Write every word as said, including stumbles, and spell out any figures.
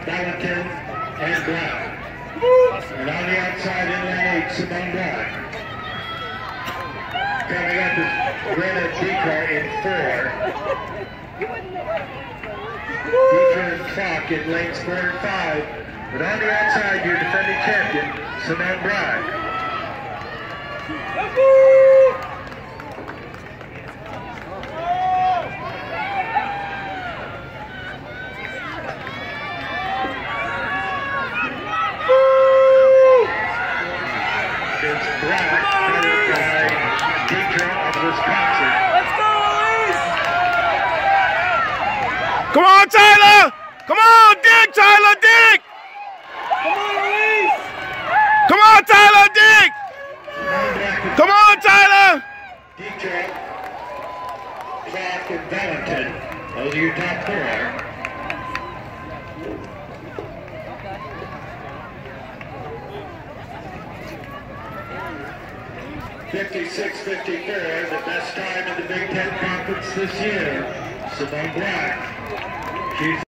Valentin, and Brown. And on the outside in lane eight, Simone Black. Coming up is Greta Deca in four. Deca and Clock in lanes four and five. But on the outside, your defending champion, Simone Black. It's Black, headed by Deca of Wisconsin. Let's go, Elise! Come on, Tyler! Come on, dig, Tyler, dig! Come on, Elise! Come on, Tyler, dig! Come on, Tyler! Deca, Clock, and Valentin. Those are your top four. fifty-six fifty-four, the best time in the Big Ten Conference this year. Simone Black. She's